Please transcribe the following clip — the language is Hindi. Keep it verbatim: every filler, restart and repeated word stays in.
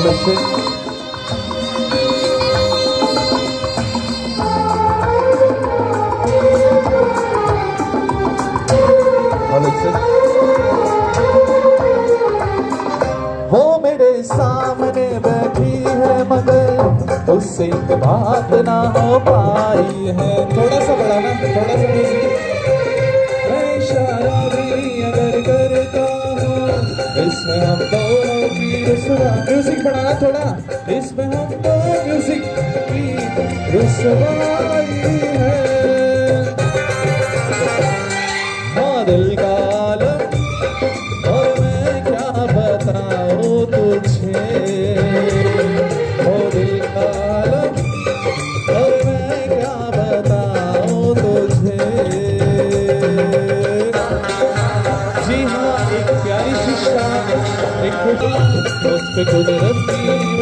अभिषेक वो मेरे सामने बैठी है मगर उससे एक बात ना हो पाई है। थोड़ा सा बढ़ाना, थोड़ा सा म्यूजिक। मैं इशारा भी अगर करता हूँ इसमें हम दोनों की रुसवा। म्यूजिक बढ़ाना थोड़ा, इसमें हम दो म्यूजिक की रुसवाई है। हाँ दिल का तुझे ओ दिल का आलम और मैं क्या बताऊं तुझे। जी हाँ, एक प्यारी सी शान, एक उस पे कुदरत की